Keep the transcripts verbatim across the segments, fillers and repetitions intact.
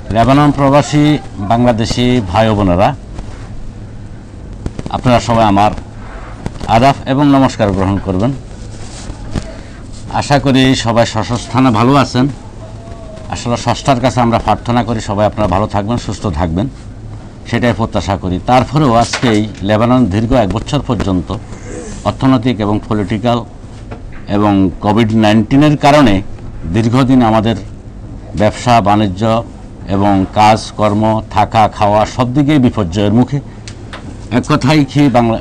Lebanon প্রবাসী বাংলাদেশি ভাই বোনেরা, আপনারা সবাই আমার আদাব এবং নমস্কার গ্রহণ করবেন। আশা করি সবাই স্বস্থানে ভালো আছেন। আসলে ষষ্ঠার কাছে আমরা প্রার্থনা করি সবাই আপনারা ভালো থাকবেন, সুস্থ থাকবেন, সেটাই প্রত্যাশা করি। তারপরেও আজকে এই লেবানন দীর্ঘ এক বছর পর্যন্ত অর্থনৈতিক এবং পলিটিক্যাল এবং কোভিড নাইন্টিনের কারণে দীর্ঘদিন আমাদের ব্যবসা বাণিজ্য এবং কাজ কর্ম থাকা খাওয়া সব দিকেই বিপর্যয়ের মুখে। এক কথাই কি বাংলা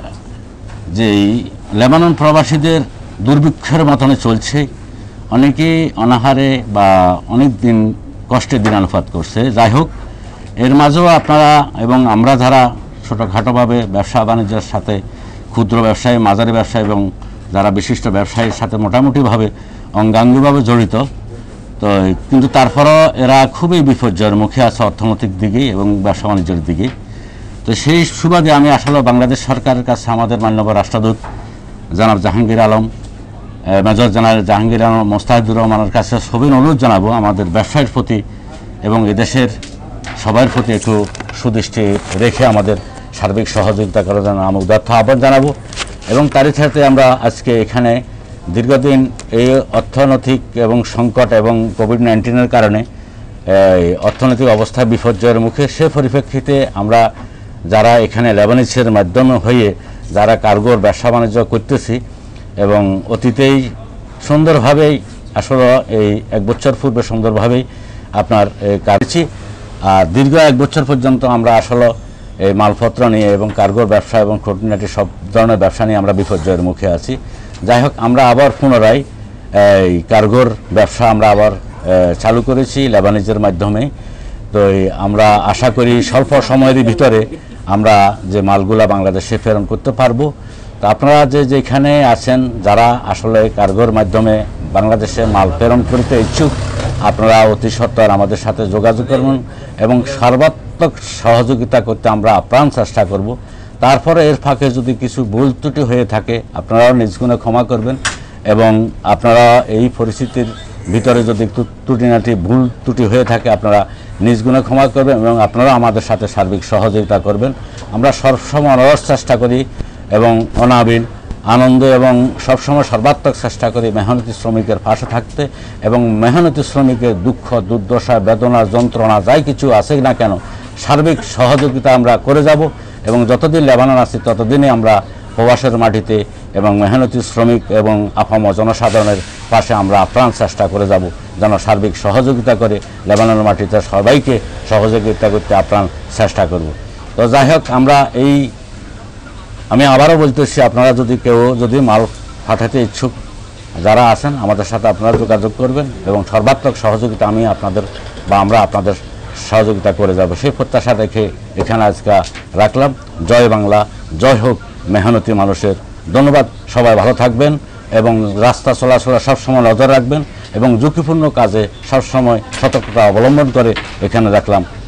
যে লেবানন প্রবাসীদের দুর্ভিক্ষের মতনে চলছে, অনেকেই অনাহারে বা অনেক দিন কষ্টে দিনানুপাত করছে। যাই হোক, এর মাঝেও আপনারা এবং আমরা যারা ছোটোখাটোভাবে ব্যবসা বাণিজ্যের সাথে ক্ষুদ্র ব্যবসায়ী, মাঝারি ব্যবসায়ী এবং যারা বিশিষ্ট ব্যবসায়ীর সাথে মোটামুটিভাবে অঙ্গাঙ্গিভাবে জড়িত, তো কিন্তু তারপরও এরা খুবই বিপর্যয়ের মুখে আছে অর্থনৈতিক দিকেই এবং ব্যবসা বাণিজ্যের দিকেই। তো সেই সুবাদে আমি আসলে বাংলাদেশ সরকারের কাছে আমাদের মাননীয় রাষ্ট্রদূত জনাব জাহাঙ্গীর আলম, মেজর জেনারেল জাহাঙ্গীর আলম মোস্তাহিদুর রহমানের কাছে সবিন অনুরোধ জানাবো আমাদের ব্যবসায়ের প্রতি এবং এদেশের সবার প্রতি একটু সুদৃষ্টি রেখে আমাদের সার্বিক সহযোগিতা করার জন্য আমি উদাত্ত আহ্বান জানাবো। এবং তারই সাথে আমরা আজকে এখানে দীর্ঘদিন এই অর্থনৈতিক এবং সংকট এবং কোভিড নাইন্টিনের কারণে অর্থনৈতিক অবস্থা বিপর্যয়ের মুখে, সে পরিপ্রেক্ষিতে আমরা যারা এখানে লেবানিজের মাধ্যমে হয়ে যারা কার্গোর ব্যবসা বাণিজ্য করতেছি এবং অতীতেই সুন্দরভাবেই আসলে এই এক বছর পূর্বে সুন্দরভাবেই আপনার কাটছি। আর দীর্ঘ এক বছর পর্যন্ত আমরা আসলে এই মালপত্র নিয়ে এবং কার্গোর ব্যবসা এবং খুঁটিনাটি সব ধরনের ব্যবসা নিয়ে আমরা বিপর্যয়ের মুখে আছি। যাই হোক, আমরা আবার পুনরায় এই কার্গোর ব্যবসা আমরা আবার চালু করেছি লেবানিজের মাধ্যমে। তো আমরা আশা করি স্বল্প সময়ের ভিতরে আমরা যে মালগুলা বাংলাদেশে প্রেরণ করতে পারবো। তো আপনারা যে যেখানে আছেন, যারা আসলে কার্গোর মাধ্যমে বাংলাদেশে মাল প্রেরণ করতে ইচ্ছুক, আপনারা অতি সত্বর আমাদের সাথে যোগাযোগ করবেন এবং সর্বাত্মক সহযোগিতা করতে আমরা আপ্রাণ চেষ্টা করব। তারপরে এর ফাঁকে যদি কিছু ভুল ত্রুটি হয়ে থাকে আপনারাও নিজ গুণে ক্ষমা করবেন এবং আপনারা এই পরিস্থিতির ভিতরে যদি একটু ত্রুটিনাটি ভুল ত্রুটি হয়ে থাকে আপনারা নিজ গুণে ক্ষমা করবেন এবং আপনারা আমাদের সাথে সার্বিক সহযোগিতা করবেন। আমরা সবসময় অনরস চেষ্টা করি এবং অনাবিল আনন্দ এবং সবসময় সর্বাত্মক চেষ্টা করি মেহনতি শ্রমিকের পাশে থাকতে এবং মেহনতি শ্রমিকের দুঃখ দুর্দশা বেদনা যন্ত্রণা যাই কিছু আছে না কেন সার্বিক সহযোগিতা আমরা করে যাব এবং যতদিন লেবানন আছি ততদিনই আমরা প্রবাসের মাটিতে এবং মেহনতি শ্রমিক এবং আপাম জনসাধারণের পাশে আমরা আপ্রাণ চেষ্টা করে যাব যেন সার্বিক সহযোগিতা করে লেবাননের মাটিতে সবাইকে সহযোগিতা করতে আপ্রাণ চেষ্টা করব। তো যাই হোক, আমরা এই আমি আবারও বলতেছি, আপনারা যদি কেউ যদি মাল পাঠাতে ইচ্ছুক যারা আছেন আমাদের সাথে আপনারা যোগাযোগ করবেন এবং সর্বাত্মক সহযোগিতা আমি আপনাদের বা আমরা আপনাদের সহযোগিতা করে যাব সেই প্রত্যাশা রেখে এখানে আজকে রাখলাম। জয় বাংলা, জয় হোক মেহনতি মানুষের। ধন্যবাদ। সবাই ভালো থাকবেন এবং রাস্তা চলাচলে সবসময় নজর রাখবেন এবং ঝুঁকিপূর্ণ কাজে সবসময় সতর্কতা অবলম্বন করে এখানে রাখলাম।